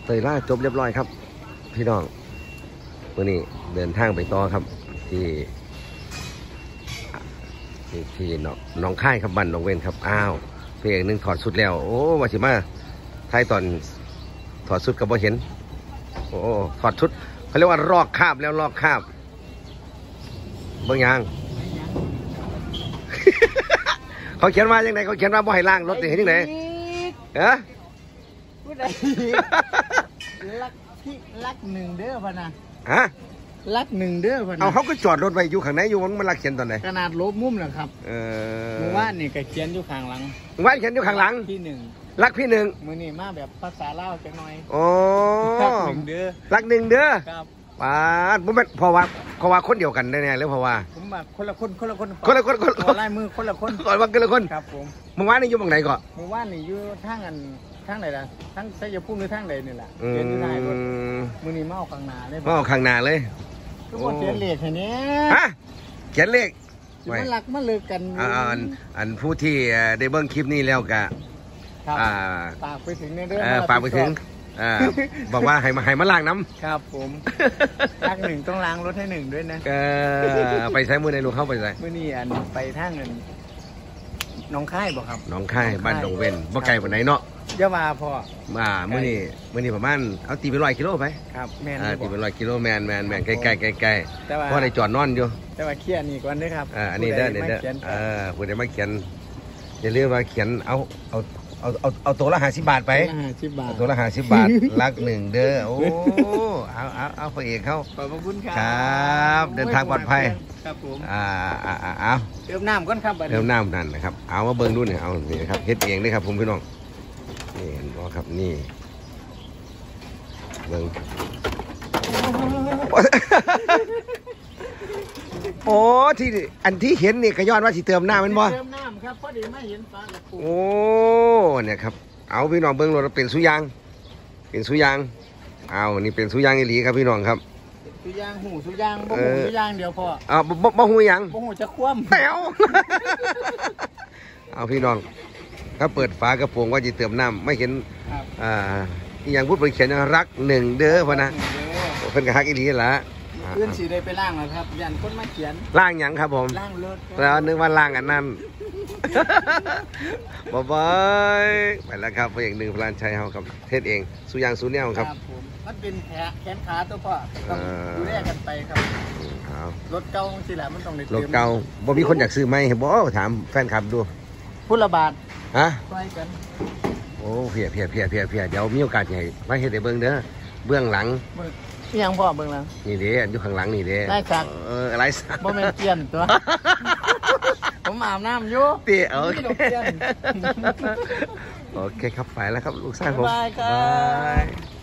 เตยล่าจบเรียบร้อยครับพี่น้องวันนี้เดินทางไปต่อครับที่น้องค่ายครับบ้านน้องเวนครับอ้าวเพลงหนึ่งถอดสุดแล้วโอ้มาสิมาท้ายตอนถอดสุดกับบ่เห็นโอ้ถอดชุดเขาเรียกว่าลอกคราบแล้วลอกคราบเบิ่งยัง เขาเขียนว่าอย่างไรเขาเขียนว่าบ่ให้ล่างรถเห็นยังไงเอ๊ะผู้ใดรักหนึ่งเด้อพะนะฮะรักหนึ่งเด้อพะนะเอาเขาก็จอดรถไว้อยู่ข้างในอยู่มันรักเขียนตอนไหนขนาดลบมุมนะครับเมื่อวานนี่ก็เขียนอยู่ข้างหลังว่านเขียนอยู่ข้างหลังที่หนึ่งรักพี่หนึ่งมือนี่มาแบบภาษาเล่าจังหน่อยโอ้รักหนึ่งเด้อรักหนึ่งเด้อครับป้าผมเป็นเพราะว่าคนเดียวกันแน่ๆแล้วเพราะว่าผมแบบคนละคนลายมือคนละคนก่อนว่าคนละคนครับผมเมื่อวานนี่อยู่ตรงไหนก่อนเมื่อวานนี่อยู่ทางไหนล่ะทางชัยภูมิหรือทางใดนี่แหละเขียนอยู่ท้ายรถมือนี่มาเอาข้างหน้าเลยมาเอาข้างหน้าเลยก็บอกเขียนเลขแค่นี้ฮะเขียนเลขมันรักมันเลิกกันอันผู้ที่ได้เบิ้งคลิปนี้แล้วกะฝากไปถึงในเรื่องฝากไปถึงบอกว่าให้มาล้างน้ำครับผมล้างหนึ่งต้องล้างรถให้หนึ่งด้วยนะไปใช้มือในลูกเข้าไปใส่มือนี่ไปทางน้องค่ายบอกครับน้องค่ายบ้านดงเว้นบ่ไกลกว่าไหนเนาะเยามาพอมือนี่ประมาณเอาตีไป100 กิโลไปครับแมนตีไป100 กิโลแมนใกล้เพราะในจอดนอนอยู่แต่ว่าเขียนนี่ก่อนด้วยครับอันนี้เด้อผู้ใดมาเขียนอย่าลืมว่าเขียนเอาตัวละ50 บาทไปตัวละ50 บาทรักหนึ่งเด้อโอ้เอาพระเอกเขาขอบคุณครับเดินทางปลอดภัยครับผมเอาเติมน้ำก่อนครับเติมน้ำนั่นนะครับเอามาเบิ่งดูเนี่ยเอานี่นะครับเฮ็ดเองเลยครับผมพี่น้องนี่เห็นบ่ครับนี่เบิ่งโอ้ที่เห็นนี่ก็ย้อนว่าสิเติมน้ำมันบ่เติมน้ำครับพอดีไม่เห็นฟ้าละปูโอ้เนี่ยครับเอาพี่น้องเบิ่งรถเป็นสุยางเอานี่เป็นสุยางอีหลีครับพี่น้องครับสุยางหูสุยางบ่หูสุยางเดียวพอบ่หูยังบ่หูจะคว่ำแถวเอาพี่น้องถ้าเปิดฝากระโปรงว่าจะเติมน้ำไม่เห็นอย่างพูดไปเขียนรักหนึ่งเด้อพอนะเพิ่นก็ฮักอีหลีละเพื่อนสีได้ไปล่างแล้วครับยันคนมาเขียนล่างหยังครับผมล่างรถแล้วนึกว่าล่างอันนั้นบ๊ายบายไปแล้วครับเพลงหนึ่งพลานชัยเฮาครับเทศเองสุยางสุแนวครับผมมันเป็นแขนขาตัวพ่อต้องดูแลกันไปครับรถเก่าสิแหละมันต้องได้รถเก่าบ่มีคนอยากซื้อไหมบ่ถามแฟนคลับดูพุทธบาทฮะช่วยกันโอ้เพียเดี๋ยวมีโอกาสใหญ่มาเฮ็ดให้เบิ่งเด้อเบื้องหลังยังพ่อเบิ่งหลังนี่เด้อยู่ข้างหลังนี่เด้ไร้สักไร้สักบ่แม่นเกียนตัวผมอาบน้ำอยู่เตี้ยโอเคครับไปแล้วครับลูกชายผมบาย